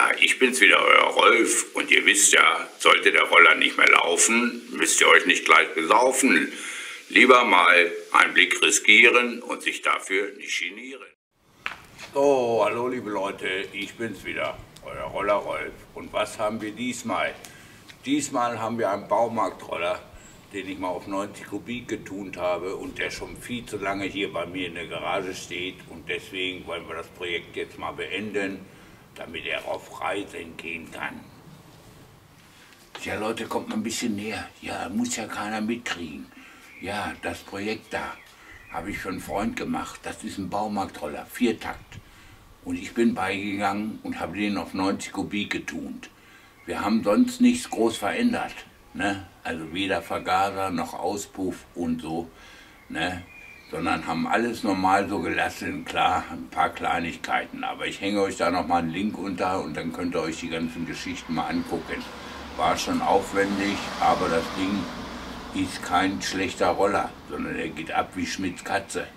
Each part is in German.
Ja, ich bin's wieder, euer Rolf. Und ihr wisst ja, sollte der Roller nicht mehr laufen, müsst ihr euch nicht gleich besaufen. Lieber mal einen Blick riskieren und sich dafür nicht genieren. So, hallo liebe Leute, ich bin's wieder, euer Roller Rolf. Und was haben wir diesmal? Diesmal haben wir einen Baumarktroller, den ich mal auf 90 Kubik getunt habe und der schon viel zu lange hier bei mir in der Garage steht. Und deswegen wollen wir das Projekt jetzt mal beenden, damit er auf Reisen gehen kann. Ja Leute, kommt mal ein bisschen näher. Ja, muss ja keiner mitkriegen. Ja, das Projekt da habe ich für einen Freund gemacht. Das ist ein Baumarktroller, Viertakt. Und ich bin beigegangen und habe den auf 90 Kubik getunt. Wir haben sonst nichts groß verändert, ne? Also weder Vergaser noch Auspuff und so, ne? Sondern haben alles normal so gelassen, klar, ein paar Kleinigkeiten. Aber ich hänge euch da nochmal einen Link unter und dann könnt ihr euch die ganzen Geschichten mal angucken. War schon aufwendig, aber das Ding ist kein schlechter Roller, sondern er geht ab wie Schmidts Katze.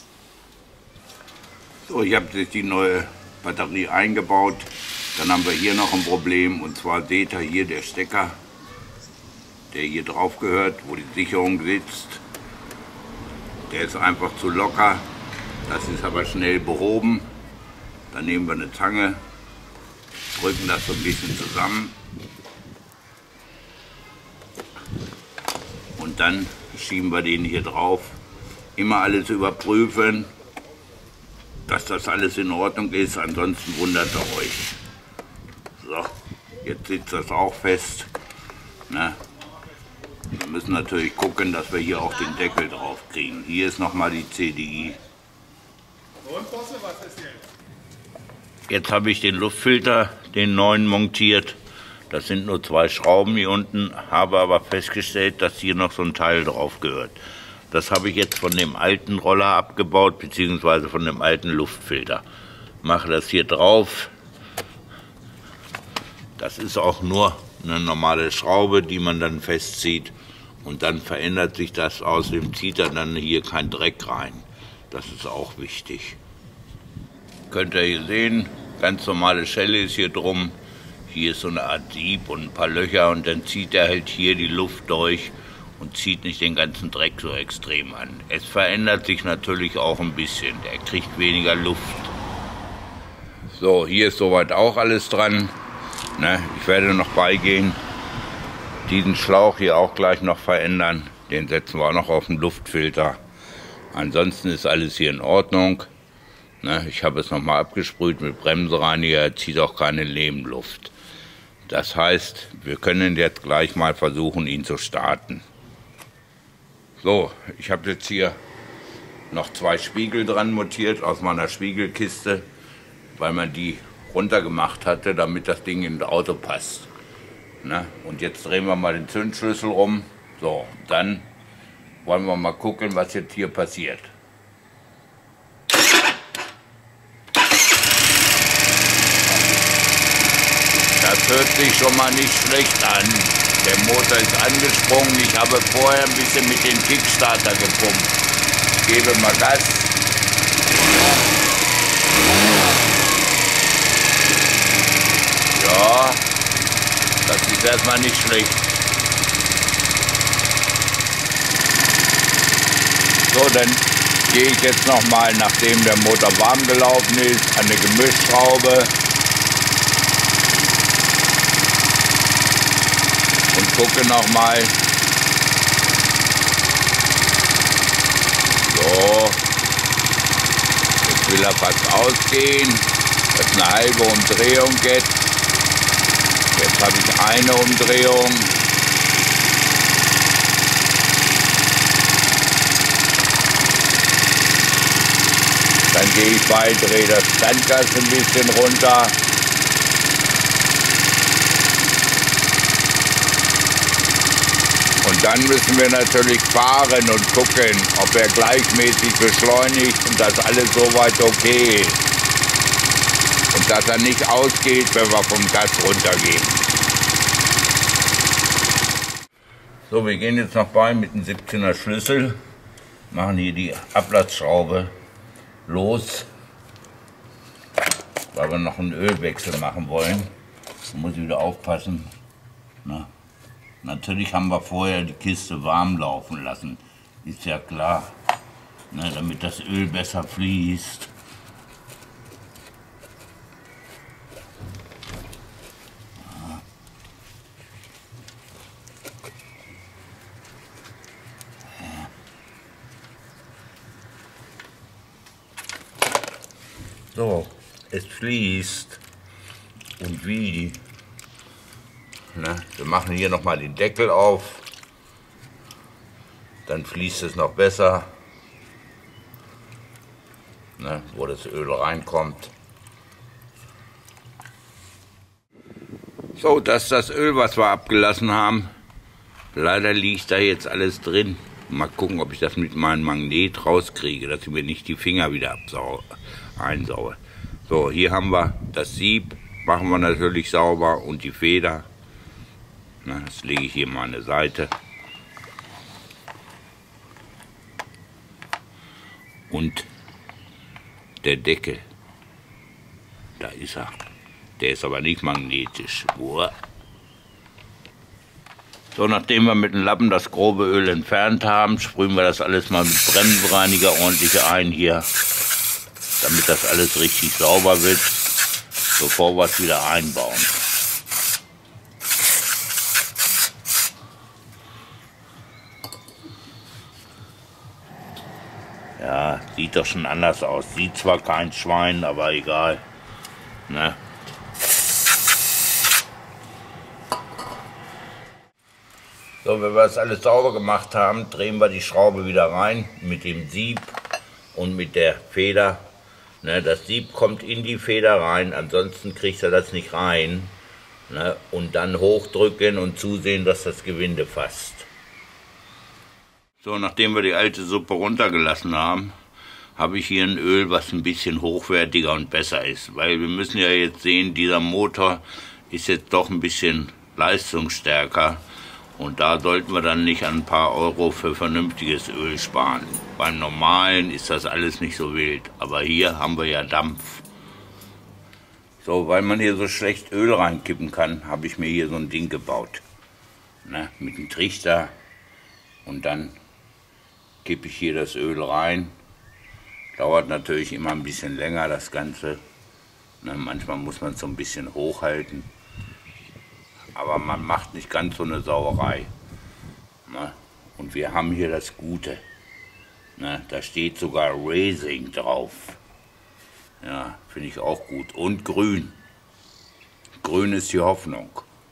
So, ich habe jetzt die neue Batterie eingebaut. Dann haben wir hier noch ein Problem, und zwar seht ihr hier der Stecker, der hier drauf gehört, wo die Sicherung sitzt. Der ist einfach zu locker, das ist aber schnell behoben. Dann nehmen wir eine Zange, drücken das so ein bisschen zusammen und dann schieben wir den hier drauf. Immer alles überprüfen, dass das alles in Ordnung ist, ansonsten wundert ihr euch. So, jetzt sitzt das auch fest. Ne? Wir müssen natürlich gucken, dass wir hier auch den Deckel drauf kriegen. Hier ist nochmal die CDI. Und Bosse, was ist jetzt? Jetzt habe ich den Luftfilter, den neuen, montiert. Das sind nur 2 Schrauben hier unten, habe aber festgestellt, dass hier noch so ein Teil drauf gehört. Das habe ich jetzt von dem alten Roller abgebaut, beziehungsweise von dem alten Luftfilter. Mache das hier drauf. Das ist auch nur eine normale Schraube, die man dann festzieht. Und dann verändert sich das, außerdem zieht er dann hier kein Dreck rein. Das ist auch wichtig. Könnt ihr hier sehen, ganz normale Schelle ist hier drum. Hier ist so eine Art Sieb und ein paar Löcher und dann zieht er halt hier die Luft durch und zieht nicht den ganzen Dreck so extrem an. Es verändert sich natürlich auch ein bisschen, er kriegt weniger Luft. So, hier ist soweit auch alles dran. Ne, ich werde noch beigehen, diesen Schlauch hier auch gleich noch verändern. Den setzen wir auch noch auf den Luftfilter. Ansonsten ist alles hier in Ordnung. Ne, ich habe es nochmal abgesprüht mit Bremsenreiniger, er zieht auch keine Nebenluft. Das heißt, wir können jetzt gleich mal versuchen, ihn zu starten. So, ich habe jetzt hier noch 2 Spiegel dran montiert aus meiner Spiegelkiste, weil man die runtergemacht hatte, damit das Ding in das Auto passt. Na, und jetzt drehen wir mal den Zündschlüssel um. So, dann wollen wir mal gucken, was jetzt hier passiert. Das hört sich schon mal nicht schlecht an. Der Motor ist angesprungen. Ich habe vorher ein bisschen mit dem Kickstarter gepumpt. Ich gebe mal Gas. Ja, das ist erstmal nicht schlecht. So, dann gehe ich jetzt nochmal, nachdem der Motor warm gelaufen ist, an eine Gemischschraube und gucke nochmal. So, jetzt will er fast ausgehen. Das ist eine halbe Umdrehung jetzt. Jetzt habe ich eine Umdrehung. Dann gehe ich bei, drehe das Standgas ein bisschen runter. Und dann müssen wir natürlich fahren und gucken, ob er gleichmäßig beschleunigt und dass alles soweit okay ist. Und dass er nicht ausgeht, wenn wir vom Gas runtergehen. So, wir gehen jetzt noch bei mit dem 17er Schlüssel, machen hier die Ablassschraube los, weil wir noch einen Ölwechsel machen wollen. Da muss ich wieder aufpassen. Na, natürlich haben wir vorher die Kiste warm laufen lassen. Ist ja klar. Na, damit das Öl besser fließt. So, es fließt. Und wie? Na, wir machen hier nochmal den Deckel auf. Dann fließt es noch besser. Na, wo das Öl reinkommt. So, das ist das Öl, was wir abgelassen haben. Leider liegt da jetzt alles drin. Mal gucken, ob ich das mit meinem Magnet rauskriege, dass ich mir nicht die Finger wieder einsauge. So, hier haben wir das Sieb, machen wir natürlich sauber und die Feder. Na, das lege ich hier mal an der Seite. Und der Deckel, da ist er. Der ist aber nicht magnetisch. Uah. So, nachdem wir mit dem Lappen das grobe Öl entfernt haben, sprühen wir das alles mal mit Bremsenreiniger ordentlich ein hier, damit das alles richtig sauber wird, bevor wir es wieder einbauen. Ja, sieht doch schon anders aus. Sieht zwar kein Schwein, aber egal. Ne? So, wenn wir das alles sauber gemacht haben, drehen wir die Schraube wieder rein mit dem Sieb und mit der Feder. Ne, das Sieb kommt in die Feder rein, ansonsten kriegt er das nicht rein. Ne, und dann hochdrücken und zusehen, dass das Gewinde fasst. So, nachdem wir die alte Suppe runtergelassen haben, habe ich hier ein Öl, was ein bisschen hochwertiger und besser ist. Weil wir müssen ja jetzt sehen, dieser Motor ist jetzt doch ein bisschen leistungsstärker. Und da sollten wir dann nicht ein paar Euro für vernünftiges Öl sparen. Beim normalen ist das alles nicht so wild. Aber hier haben wir ja Dampf. So, weil man hier so schlecht Öl reinkippen kann, habe ich mir hier so ein Ding gebaut. Ne, mit einem Trichter. Und dann kippe ich hier das Öl rein. Dauert natürlich immer ein bisschen länger, das Ganze. Ne, manchmal muss man es so ein bisschen hochhalten. Aber man macht nicht ganz so eine Sauerei. Ne? Und wir haben hier das Gute. Ne? Da steht sogar Racing drauf. Ja, finde ich auch gut. Und grün. Grün ist die Hoffnung.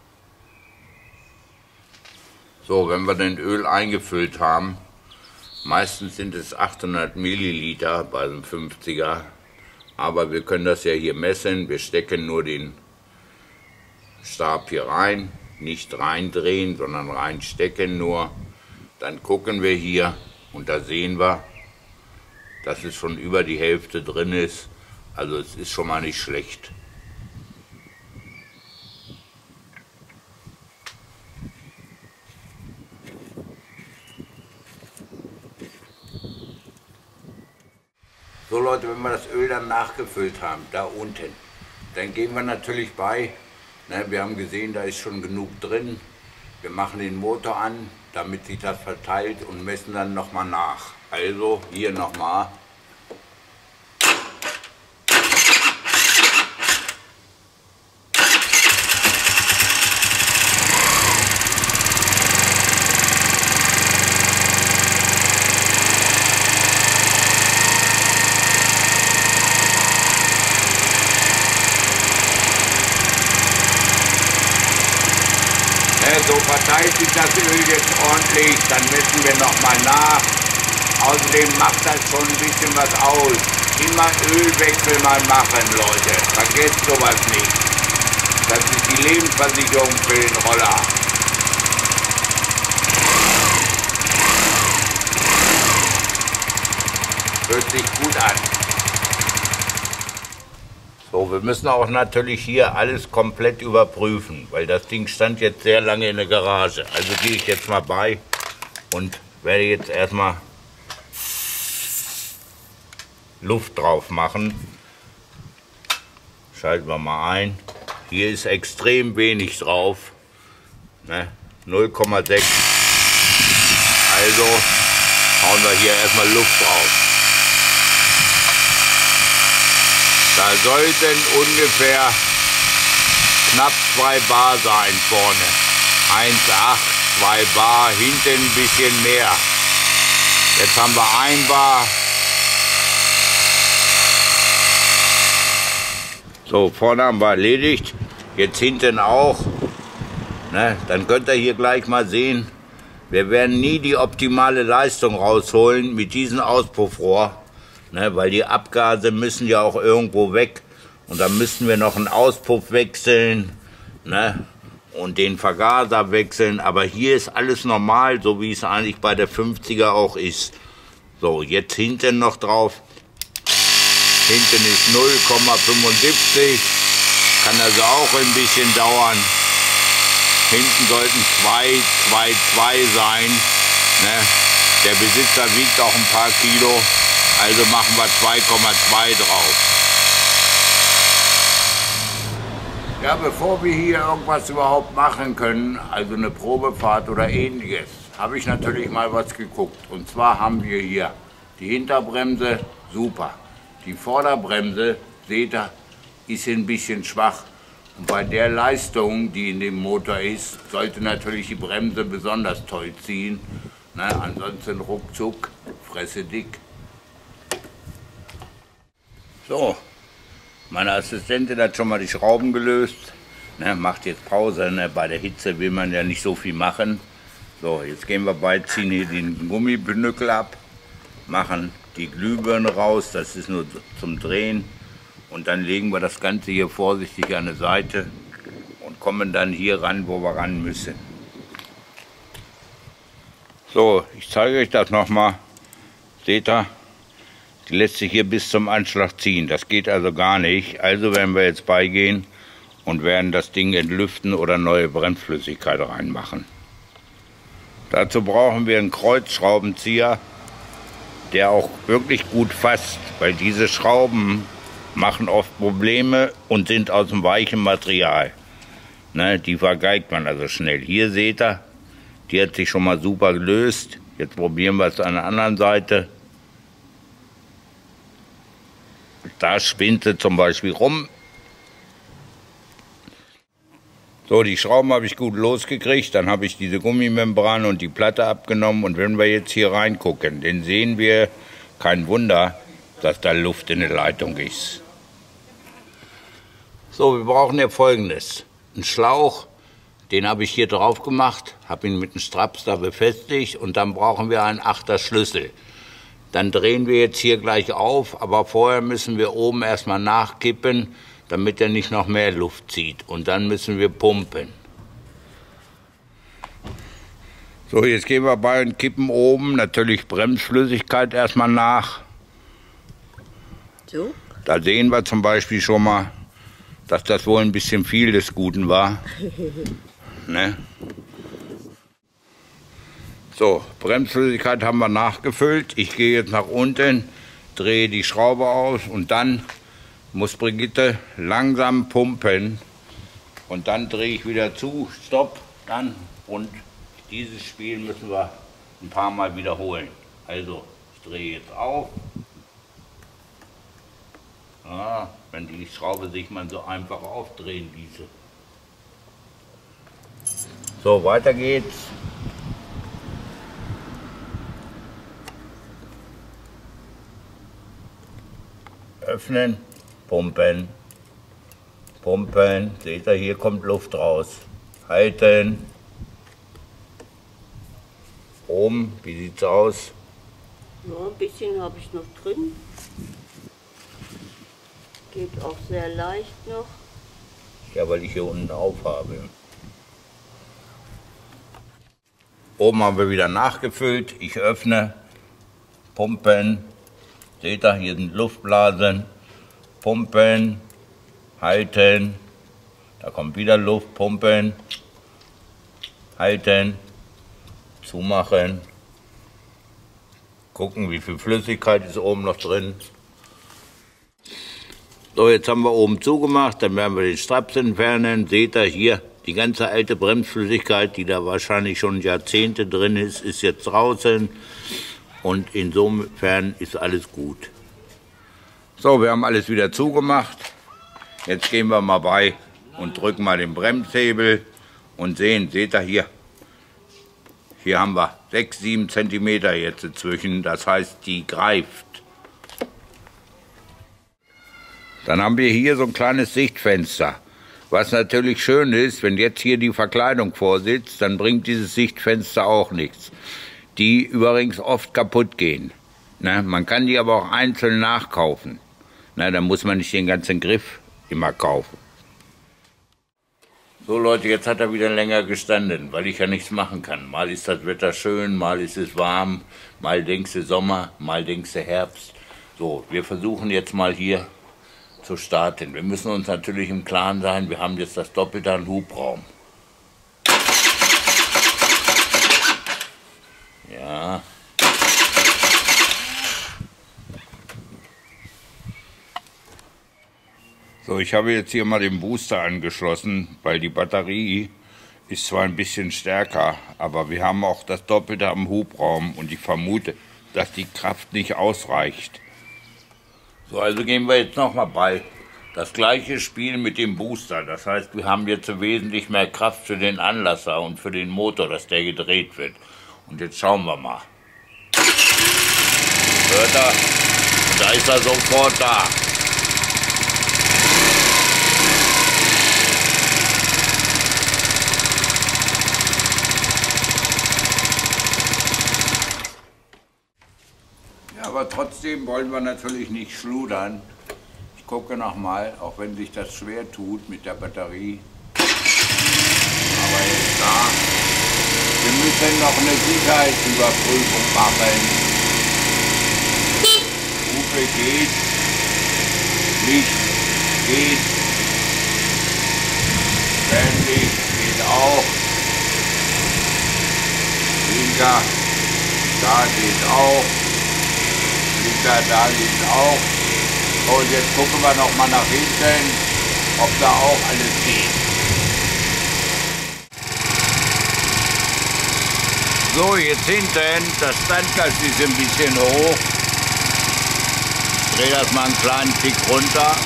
So, wenn wir den Öl eingefüllt haben, meistens sind es 800 Milliliter bei einem 50er. Aber wir können das ja hier messen. Wir stecken nur den Stab hier rein, nicht reindrehen, sondern reinstecken nur. Dann gucken wir hier und da sehen wir, dass es schon über die Hälfte drin ist. Also es ist schon mal nicht schlecht. So Leute, wenn wir das Öl dann nachgefüllt haben, da unten, dann gehen wir natürlich bei. Ne, wir haben gesehen, da ist schon genug drin. Wir machen den Motor an, damit sich das verteilt und messen dann nochmal nach. Also hier nochmal. So verteilt sich das Öl jetzt ordentlich, dann messen wir nochmal nach. Außerdem macht das schon ein bisschen was aus. Immer Ölwechsel mal machen, Leute. Vergesst sowas nicht. Das ist die Lebensversicherung für den Roller. Hört sich gut an. So, wir müssen auch natürlich hier alles komplett überprüfen, weil das Ding stand jetzt sehr lange in der Garage. Also gehe ich jetzt mal bei und werde jetzt erstmal Luft drauf machen. Schalten wir mal ein. hier ist extrem wenig drauf, ne? 0,6. Also hauen wir hier erstmal Luft drauf. Da sollten ungefähr knapp 2 Bar sein vorne. 1,8, 2 Bar, hinten ein bisschen mehr. Jetzt haben wir 1 Bar. So, vorne haben wir erledigt. Jetzt hinten auch. Ne, dann könnt ihr hier gleich mal sehen, wir werden nie die optimale Leistung rausholen mit diesem Auspuffrohr. Ne, weil die Abgase müssen ja auch irgendwo weg. Und dann müssen wir noch einen Auspuff wechseln, ne, und den Vergaser wechseln. Aber hier ist alles normal, so wie es eigentlich bei der 50er auch ist. So, jetzt hinten noch drauf. Hinten ist 0,75. Kann also auch ein bisschen dauern. Hinten sollten 2,2 sein. Ne? Der Besitzer wiegt auch ein paar Kilo. Also machen wir 2,2 drauf. Ja, bevor wir hier irgendwas überhaupt machen können, also eine Probefahrt oder ähnliches, habe ich natürlich mal was geguckt. Und zwar haben wir hier die Hinterbremse, super. Die Vorderbremse, seht ihr, ist ein bisschen schwach. Und bei der Leistung, die in dem Motor ist, sollte natürlich die Bremse besonders toll ziehen. Ne? Ansonsten ruckzuck, Fresse dick. So, meine Assistentin hat schon mal die Schrauben gelöst. Ne? Macht jetzt Pause, ne? Bei der Hitze will man ja nicht so viel machen. So, jetzt gehen wir bei, ziehen hier den Gummibündel ab, machen die Glühbirne raus, das ist nur zum Drehen. Und dann legen wir das Ganze hier vorsichtig an die Seite und kommen dann hier ran, wo wir ran müssen. So, ich zeige euch das nochmal. Seht ihr? Die lässt sich hier bis zum Anschlag ziehen. Das geht also gar nicht. Also werden wir jetzt beigehen und werden das Ding entlüften oder neue Bremsflüssigkeit reinmachen. Dazu brauchen wir einen Kreuzschraubenzieher, der auch wirklich gut fasst, weil diese Schrauben machen oft Probleme und sind aus dem weichen Material. Ne, die vergeigt man also schnell. Hier seht ihr, die hat sich schon mal super gelöst. Jetzt probieren wir es an der anderen Seite. Da spinnt sie zum Beispiel rum. So, die Schrauben habe ich gut losgekriegt. Dann habe ich diese Gummimembran und die Platte abgenommen. Und wenn wir jetzt hier reingucken, dann sehen wir, kein Wunder, dass da Luft in der Leitung ist. So, wir brauchen ja Folgendes. Einen Schlauch, den habe ich hier drauf gemacht, habe ihn mit einem Straps da befestigt und dann brauchen wir einen 8er Schlüssel. Dann drehen wir jetzt hier gleich auf, aber vorher müssen wir oben erstmal nachkippen, damit er nicht noch mehr Luft zieht. Und dann müssen wir pumpen. So, jetzt gehen wir bei und kippen oben natürlich Bremsflüssigkeit erstmal nach. So. Da sehen wir zum Beispiel schon mal, dass das wohl ein bisschen viel des Guten war. Ne? So, Bremsflüssigkeit haben wir nachgefüllt. Ich gehe jetzt nach unten, drehe die Schraube aus und dann muss Brigitte langsam pumpen. Und dann drehe ich wieder zu, stopp, dann. Und dieses Spiel müssen wir ein paar Mal wiederholen. Also, ich drehe jetzt auf. Ja, wenn die Schraube sich mal so einfach aufdrehen ließe. So, weiter geht's. Öffnen, pumpen, pumpen. Seht ihr, hier kommt Luft raus. Halten. Oben, wie sieht's aus? Ja, ein bisschen habe ich noch drin. Geht auch sehr leicht noch. Ja, weil ich hier unten aufhabe. Oben haben wir wieder nachgefüllt. Ich öffne, pumpen. Seht ihr, hier sind Luftblasen. Pumpen, halten. Da kommt wieder Luft, pumpen, halten, zumachen. Gucken, wie viel Flüssigkeit ist oben noch drin. So, jetzt haben wir oben zugemacht, dann werden wir den Straps entfernen. Seht ihr hier, die ganze alte Bremsflüssigkeit, die da wahrscheinlich schon Jahrzehnte drin ist, ist jetzt draußen. Und insofern ist alles gut. So, wir haben alles wieder zugemacht. Jetzt gehen wir mal bei und drücken mal den Bremshebel und sehen, seht ihr hier. Hier haben wir 6, 7 cm jetzt dazwischen, das heißt, die greift. Dann haben wir hier so ein kleines Sichtfenster. Was natürlich schön ist, wenn jetzt hier die Verkleidung vorsitzt, dann bringt dieses Sichtfenster auch nichts. Die übrigens oft kaputt gehen. Ne? Man kann die aber auch einzeln nachkaufen. Na, dann muss man nicht den ganzen Griff immer kaufen. So Leute, jetzt hat er wieder länger gestanden, weil ich ja nichts machen kann. Mal ist das Wetter schön, mal ist es warm, mal denkst du Sommer, mal denkst du Herbst. So, wir versuchen jetzt mal hier zu starten. Wir müssen uns natürlich im Klaren sein, wir haben jetzt das Doppelte an Hubraum. Ja. So, ich habe jetzt hier mal den Booster angeschlossen, weil die Batterie ist zwar ein bisschen stärker, aber wir haben auch das Doppelte am Hubraum und ich vermute, dass die Kraft nicht ausreicht. So, also gehen wir jetzt nochmal bei. Das gleiche Spiel mit dem Booster. Das heißt, wir haben jetzt wesentlich mehr Kraft für den Anlasser und für den Motor, dass der gedreht wird. Und jetzt schauen wir mal. Hört ihr? Und da ist er sofort da. Aber trotzdem wollen wir natürlich nicht schludern. Ich gucke nochmal, auch wenn sich das schwer tut mit der Batterie. Aber jetzt da. Wir müssen noch eine Sicherheitsüberprüfung machen. Hupe geht. Licht geht. Fernlicht geht auch. Blinker, da geht auch. Da liegt auch. Und jetzt gucken wir noch mal nach hinten, ob da auch alles geht. So, jetzt hinten, das Standgas ist ein bisschen hoch. Ich drehe das mal einen kleinen Tick runter.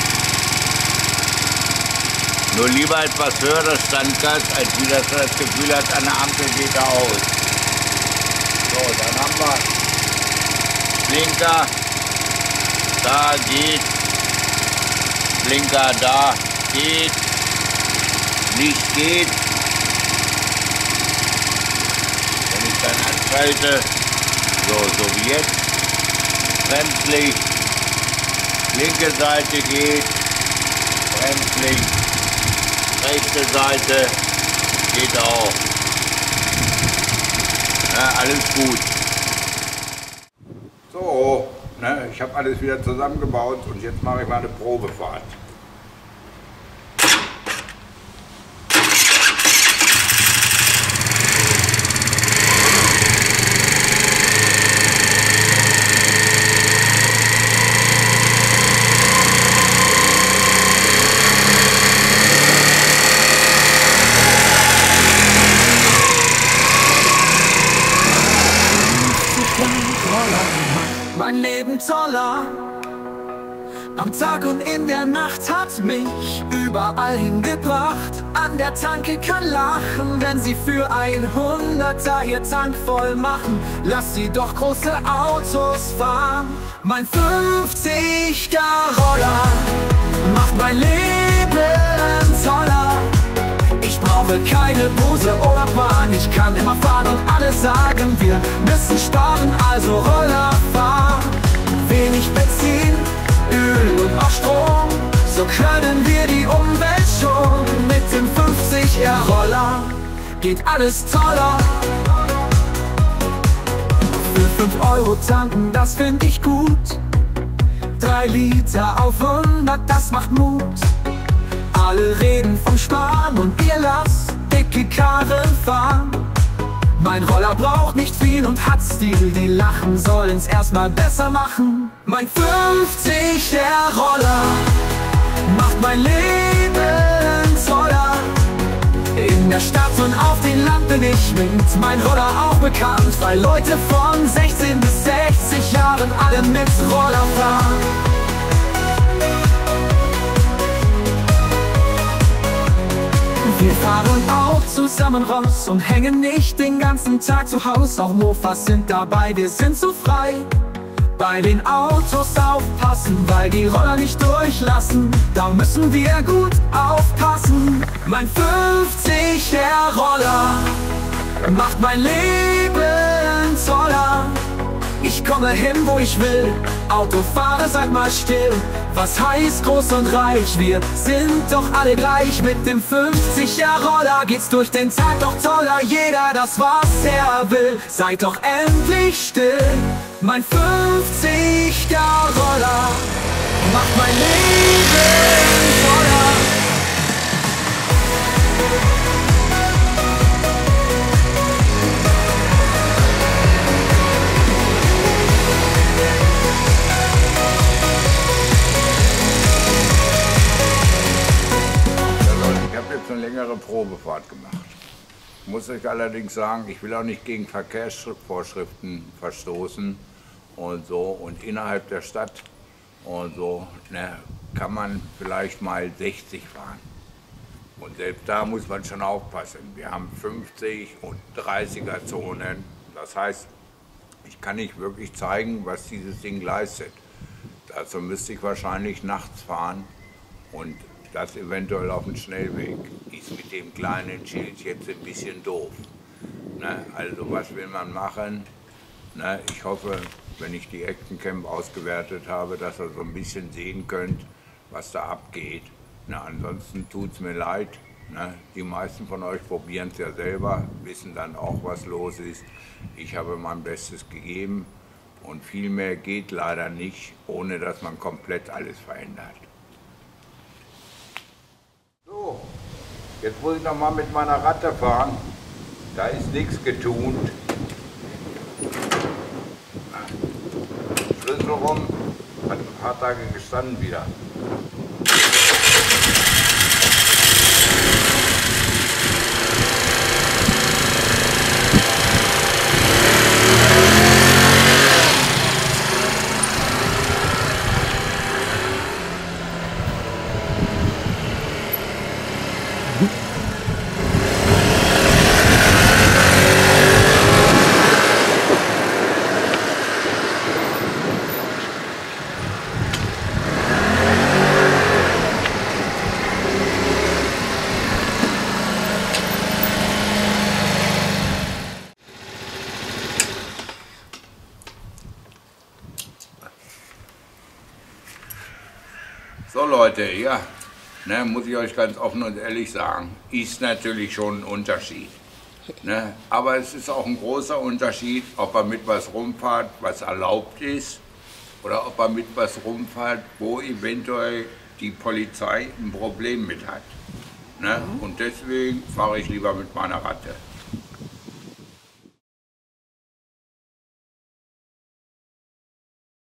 Nur lieber etwas höher das Standgas, als wie das Gefühl hat, an der Ampel geht er aus. So, dann haben wir Blinker, da geht, Blinker, da geht, Licht geht. Wenn ich dann anschalte, so wie jetzt, Bremslicht, linke Seite geht, Bremslicht, rechte Seite geht auch. Ja, alles gut. So, ne, ich habe alles wieder zusammengebaut und jetzt mache ich mal eine Probefahrt. Mein Leben toller. Am Tag und in der Nacht hat mich überall hingebracht. An der Tanke kann lachen, wenn sie für 100er ihr Tank voll machen. Lass sie doch große Autos fahren. Mein 50er Roller macht mein Leben toller. Ich brauche keine Busse oder Bahn, ich kann immer fahren und alle sagen, wir müssen sparen, also Roller fahren. Wenig Benzin, Öl und auch Strom, so können wir die Umwelt schonen. Mit dem 50er Roller geht alles toller. Für 5 Euro tanken, das find ich gut. 3 Liter auf 100, das macht Mut. Alle reden vom Sparen und ihr lasst dicke Karren fahren. Mein Roller braucht nicht viel und hat Stil. Die lachen sollen's erstmal besser machen. Mein 50er Roller macht mein Leben toller. In der Stadt und auf dem Land bin ich mit mein Roller auch bekannt, weil Leute von 16 bis 60 Jahren alle mit Roller fahren. Wir fahren auch zusammen raus und hängen nicht den ganzen Tag zu Haus. Auch Mofas sind dabei, wir sind zu frei. Bei den Autos aufpassen, weil die Roller nicht durchlassen. Da müssen wir gut aufpassen. Mein 50er Roller macht mein Leben toller. Ich komme hin, wo ich will. Autofahrer, seid mal still. Was heißt groß und reich? Wir sind doch alle gleich. Mit dem 50er Roller geht's durch den Tag doch toller. Jeder das, was er will. Seid doch endlich still. Mein 50er Roller macht mein Leben toller. Ich habe jetzt eine längere Probefahrt gemacht. Muss ich allerdings sagen, ich will auch nicht gegen Verkehrsvorschriften verstoßen und so. Und innerhalb der Stadt und so, ne, kann man vielleicht mal 60 fahren. Und selbst da muss man schon aufpassen. Wir haben 50 und 30er Zonen. Das heißt, ich kann nicht wirklich zeigen, was dieses Ding leistet. Dazu müsste ich wahrscheinlich nachts fahren und das eventuell auf dem Schnellweg. Ist mit dem kleinen Schild jetzt ein bisschen doof. Ne? Also was will man machen? Ne? Ich hoffe, wenn ich die Action Camp ausgewertet habe, dass ihr so ein bisschen sehen könnt, was da abgeht. Ne? Ansonsten tut es mir leid. Ne? Die meisten von euch probieren es ja selber, wissen dann auch, was los ist. Ich habe mein Bestes gegeben und viel mehr geht leider nicht, ohne dass man komplett alles verändert. So, jetzt muss ich noch mal mit meiner Ratte fahren. Da ist nichts getunt. Schlüssel rum, hat ein paar Tage gestanden wieder. So Leute, ja, ne, muss ich euch ganz offen und ehrlich sagen, ist natürlich schon ein Unterschied. Ne? Aber es ist auch ein großer Unterschied, ob er mit was rumfahrt, was erlaubt ist, oder ob er mit was rumfahrt, wo eventuell die Polizei ein Problem mit hat. Ne? Und deswegen fahre ich lieber mit meiner Ratte.